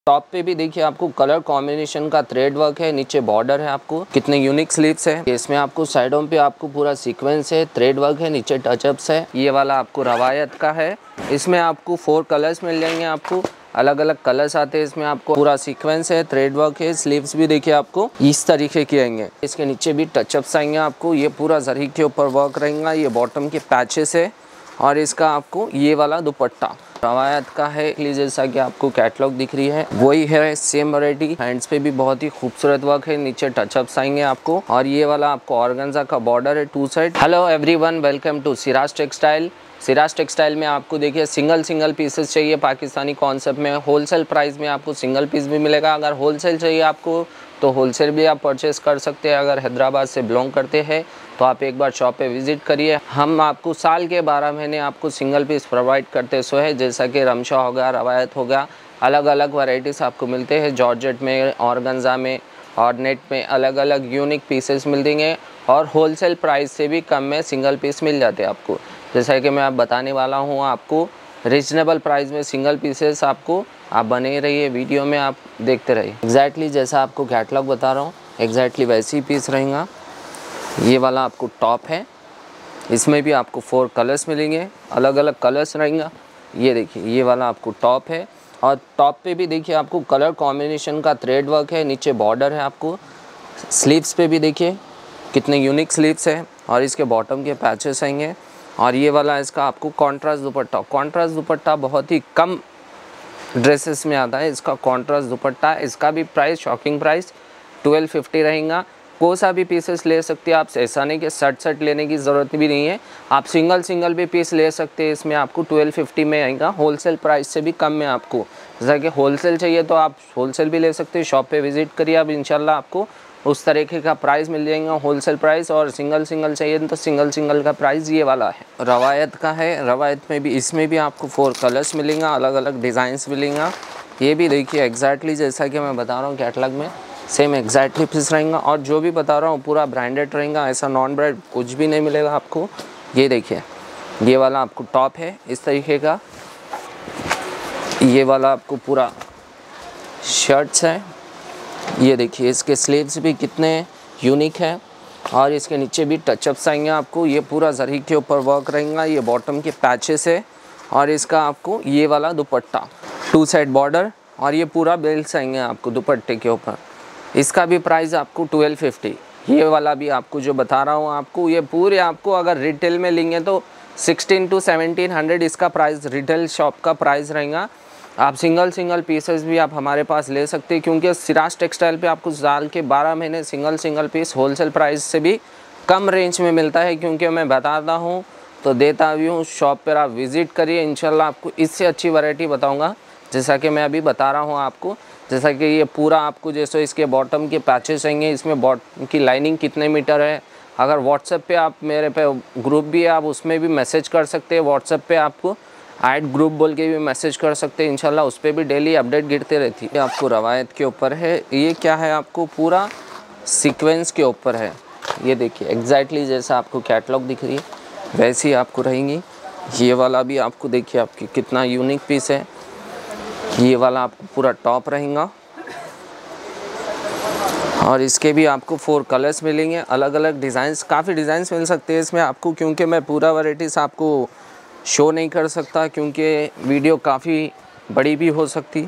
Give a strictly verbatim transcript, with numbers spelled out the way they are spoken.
Top पे भी देखिए आपको कलर कॉम्बिनेशन का थ्रेड वर्क है, नीचे बॉर्डर है, आपको कितने यूनिक स्लीव्स है। इसमें आपको साइडों पे आपको पूरा सीक्वेंस है, थ्रेड वर्क है, नीचे टचअप्स है। ये वाला आपको रवायत का है। इसमें आपको फोर कलर्स मिल जाएंगे, आपको अलग अलग कलर्स आते हैं। इसमें आपको पूरा सीक्वेंस है, थ्रेड वर्क है। स्लीव्स भी देखिए आपको इस तरीके के आएंगे। इसके नीचे भी टचअप्स आएंगे आपको। ये पूरा जरी के ऊपर वर्क रहेगा। ये बॉटम के पैचेस है और इसका आपको ये वाला दुपट्टा रवायत का है। जैसा कि आपको कैटलॉग दिख रही है वही है, सेम वैरायटी। हैंड्स पे भी बहुत ही खूबसूरत वर्क है, नीचे टचअप्स आएंगे आपको। और ये वाला आपको ऑर्गेन्जा का बॉर्डर है two side. Hello everyone, welcome to Siraj textile. Siraj textile में आपको देखिए सिंगल सिंगल पीसेस चाहिए पाकिस्तानी कॉन्सेप्ट में। होलसेल प्राइस में आपको सिंगल पीस भी मिलेगा। अगर होलसेल चाहिए आपको तो होलसेल भी आप परचेस कर सकते हैं। अगर हैदराबाद से बिलोंग करते हैं तो आप एक बार शॉप पे विज़िट करिए। हम आपको साल के बारह महीने आपको सिंगल पीस प्रोवाइड करते सो है, जैसा कि रमशा हो गया, रवायत हो गया, अलग अलग वैरायटीज़ आपको मिलते हैं। जॉर्जेट में, ऑर्गेन्जा में और नेट में अलग अलग यूनिक पीसेस मिल देंगे और होलसेल प्राइस से भी कम में सिंगल पीस मिल जाते हैं आपको। जैसा कि मैं आप बताने वाला हूँ आपको रीजनेबल प्राइस में सिंगल पीसेस आपको। आप बने रहिए, वीडियो में आप देखते रहिए। एग्जैक्टली जैसा आपको कैटलॉग बता रहा हूँ एग्जैक्टली वैसे ही पीस रहेगा। ये वाला आपको टॉप है, इसमें भी आपको फोर कलर्स मिलेंगे, अलग अलग कलर्स रहेंगे। ये देखिए ये वाला आपको टॉप है और टॉप पे भी देखिए आपको कलर कॉम्बिनेशन का थ्रेड वर्क है, नीचे बॉर्डर है आपको। स्लीव्स पे भी देखिए कितने यूनिक स्लीव्स है और इसके बॉटम के पैचेस आएंगे। और ये वाला इसका आपको कॉन्ट्रास्ट दुपट्टा। कॉन्ट्रास्ट दुपट्टा बहुत ही कम ड्रेसेस में आता है, इसका कॉन्ट्रास्ट दुपट्टा। इसका भी price shocking price twelve fifty रहेगा। कोई सा भी पीसेस ले सकते हैं आप, ऐसा नहीं कि शर्ट शर्ट लेने की ज़रूरत भी नहीं है। आप सिंगल सिंगल भी पीस ले सकते हैं। इसमें आपको ट्वेल्व फिफ्टी में आएगा, होलसेल प्राइस से भी कम में आपको। जैसा कि होलसेल चाहिए तो आप होलसेल भी ले सकते हैं। शॉप पे विज़िट करिए, अब इंशाल्लाह आपको उस तरीके का प्राइस मिल जाएगा, होलसेल प्राइस। और सिंगल सिंगल चाहिए तो सिंगल सिंगल का प्राइस ये वाला है। रवायत का है, रवायत में भी इसमें भी आपको फोर कलर्स मिलेंगे, अलग अलग डिज़ाइंस मिलेंगे। ये भी देखिए एग्जैक्टली जैसा कि मैं बता रहा हूँ कैटलॉग में सेम एग्जैक्टली पीस रहेगा। और जो भी बता रहा हूँ पूरा ब्रांडेड रहेगा, ऐसा नॉन ब्रांड कुछ भी नहीं मिलेगा आपको। ये देखिए ये वाला आपको टॉप है इस तरीके का। ये वाला आपको पूरा शर्ट्स है। ये देखिए इसके स्लीव्स भी कितने यूनिक है और इसके नीचे भी टचअप्स आएंगे आपको। ये पूरा जरी के ऊपर वर्क रहेगा। ये बॉटम के पैचेस है और इसका आपको ये वाला दुपट्टा टू साइड बॉर्डर और ये पूरा बेल्ट आएंगे आपको दुपट्टे के ऊपर। इसका भी प्राइस आपको ट्वेल्व फिफ्टी। ये वाला भी आपको जो बता रहा हूँ आपको, ये पूरे आपको अगर रिटेल में लेंगे तो सिक्सटीन टू सेवनटीन हंड्रेड इसका प्राइस रिटेल शॉप का प्राइस रहेगा। आप सिंगल सिंगल पीसेस भी आप हमारे पास ले सकते हैं, क्योंकि सिराज टेक्सटाइल पे आपको साल के बारह महीने single single piece wholesale price से भी कम रेंज में मिलता है। क्योंकि मैं बताता हूँ तो देता भी हूँ। शॉप पर आप विज़िट करिए, इंशाल्लाह आपको इससे अच्छी वैरायटी बताऊँगा जैसा कि मैं अभी बता रहा हूँ आपको। जैसा कि ये पूरा आपको जैसे इसके बॉटम के पैचेस आएंगे। इसमें बॉटम की लाइनिंग कितने मीटर है, अगर व्हाट्सएप पे आप मेरे पे ग्रुप भी है, आप उसमें भी मैसेज कर सकते हैं। व्हाट्सएप पे आपको ऐड ग्रुप बोल के भी मैसेज कर सकते हैं, इंशाल्लाह उस पर भी डेली अपडेट गिरते रहती है। आपको रवायत के ऊपर है, ये क्या है आपको पूरा सीक्वेंस के ऊपर है। ये देखिए एग्जैक्टली जैसा आपको कैटलॉग दिख रही है वैसी ही आपको रहेंगी। ये वाला भी आपको देखिए आपकी कितना यूनिक पीस है। ये वाला आपको पूरा टॉप रहेगा और इसके भी आपको फोर कलर्स मिलेंगे, अलग अलग डिज़ाइंस, काफ़ी डिज़ाइंस मिल सकते हैं इसमें आपको। क्योंकि मैं पूरा वैराइटीज़ आपको शो नहीं कर सकता, क्योंकि वीडियो काफ़ी बड़ी भी हो सकती।